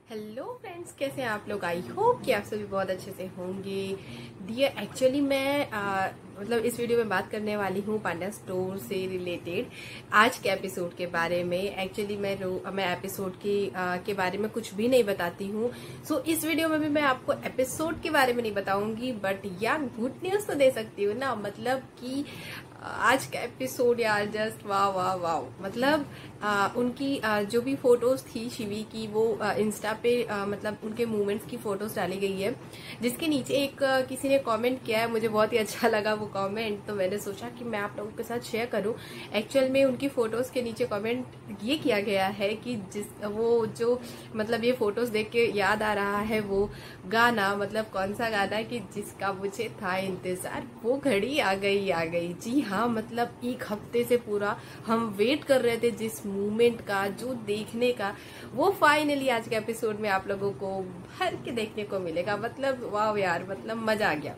Hello friends, कैसे हैं आप लोग। आई होप कि आप सभी बहुत अच्छे से होंगे। डियर, एक्चुअली मैं मतलब इस वीडियो में बात करने वाली हूँ पांड्या स्टोर से रिलेटेड आज के एपिसोड के बारे में। एक्चुअली मैं एपिसोड के बारे में कुछ भी नहीं बताती हूँ। सो इस वीडियो में भी मैं आपको एपिसोड के बारे में नहीं बताऊंगी, बट यार गुड न्यूज तो दे सकती हूँ ना। मतलब कि आज का एपिसोड यार जस्ट वाह वाह वाह। मतलब उनकी जो भी फोटोज थी शिवी की, वो इंस्टा पे मतलब उनके मूवमेंट्स की फोटोज डाली गई है, जिसके नीचे एक किसी ने कमेंट किया है। मुझे बहुत ही अच्छा लगा वो कमेंट, तो मैंने सोचा कि मैं आप लोगों के साथ शेयर करूं। एक्चुअल में उनकी फोटोज के नीचे कमेंट ये किया गया है कि वो जो मतलब ये फोटोज देख के याद आ रहा है वो गाना, मतलब कौन सा गाना कि जिसका मुझे था इंतजार, वो घड़ी आ गई। जी हाँ, मतलब एक हफ्ते से पूरा हम वेट कर रहे थे जिस मूवमेंट का, जो देखने का, वो फाइनली आज के एपिसोड में आप लोगों को भर के देखने को मिलेगा। मतलब वाह यार, मतलब मजा आ गया।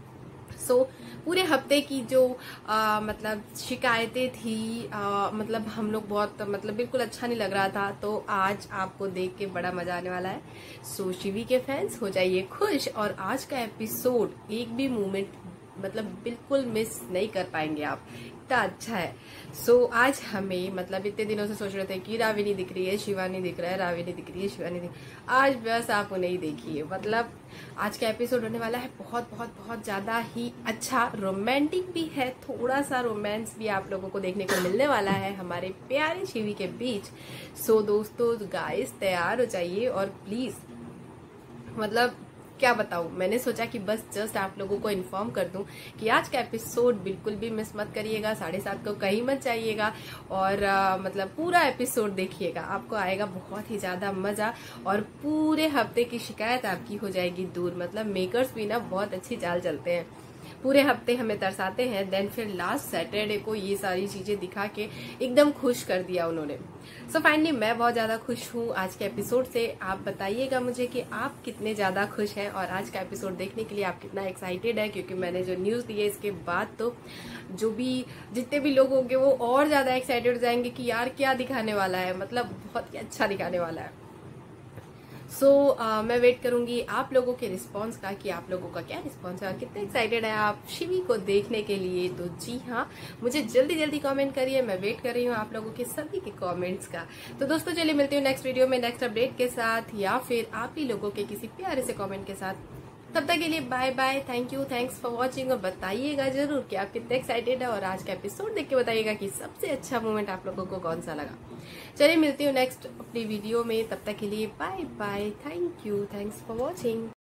पूरे हफ्ते की जो मतलब शिकायतें थी, मतलब हम लोग बहुत मतलब बिल्कुल अच्छा नहीं लग रहा था, तो आज आपको देख के बड़ा मजा आने वाला है। शिवी के फैंस हो जाइए खुश, और आज का एपिसोड एक भी मोमेंट मतलब बिल्कुल मिस नहीं कर पाएंगे आप, इतना अच्छा है। आज हमें मतलब इतने दिनों से सोच रहे थे कि रावी नहीं दिख रही है, शिवा नहीं दिख रहा है, रावी नहीं दिख रही है, शिवा नहीं दिख, आज बस आप उन्हें ही देखिए। मतलब आज का एपिसोड होने वाला है बहुत बहुत बहुत ज्यादा ही अच्छा। रोमांटिक भी है, थोड़ा सा रोमांस भी आप लोगों को देखने को मिलने वाला है हमारे प्यारे शिवी के बीच। दोस्तों गाइस तैयार हो जाइए, और प्लीज मतलब क्या बताऊं, मैंने सोचा कि बस जस्ट आप लोगों को इन्फॉर्म कर दूं कि आज का एपिसोड बिल्कुल भी मिस मत करिएगा। 7:30 को कहीं मत जाइएगा, और मतलब पूरा एपिसोड देखिएगा, आपको आएगा बहुत ही ज्यादा मजा, और पूरे हफ्ते की शिकायत आपकी हो जाएगी दूर। मतलब मेकर्स भी ना बहुत अच्छी चाल चलते हैं, पूरे हफ्ते हमें तरसाते हैं, देन फिर लास्ट सैटरडे को ये सारी चीजें दिखा के एकदम खुश कर दिया उन्होंने। फाइनली मैं बहुत ज्यादा खुश हूँ आज के एपिसोड से। आप बताइएगा मुझे कि आप कितने ज्यादा खुश हैं, और आज का एपिसोड देखने के लिए आप कितना एक्साइटेड है, क्योंकि मैंने जो न्यूज दी है इसके बाद तो जो भी जितने भी लोग होंगे वो और ज्यादा एक्साइटेड हो जाएंगे कि यार क्या दिखाने वाला है, मतलब बहुत ही अच्छा दिखाने वाला है। मैं वेट करूंगी आप लोगों के रिस्पांस का कि आप लोगों का क्या रिस्पांस है और कितने एक्साइटेड है आप शिवी को देखने के लिए। तो जी हाँ, मुझे जल्दी जल्दी कमेंट करिए, मैं वेट कर रही हूँ आप लोगों के सभी के कमेंट्स का। तो दोस्तों चलिए मिलती हूँ नेक्स्ट वीडियो में नेक्स्ट अपडेट के साथ, या फिर आप ही लोगों के किसी प्यारे से कमेंट के साथ। तब तक के लिए bye bye, thank you, thanks for watching. और बताइएगा जरूर कि आप कितने एक्साइटेड है, और आज का एपिसोड देख के बताइएगा कि सबसे अच्छा मोमेंट आप लोगों को कौन सा लगा। चलिए मिलती हूँ नेक्स्ट अपनी वीडियो में, तब तक के लिए bye bye, thank you, thanks for watching.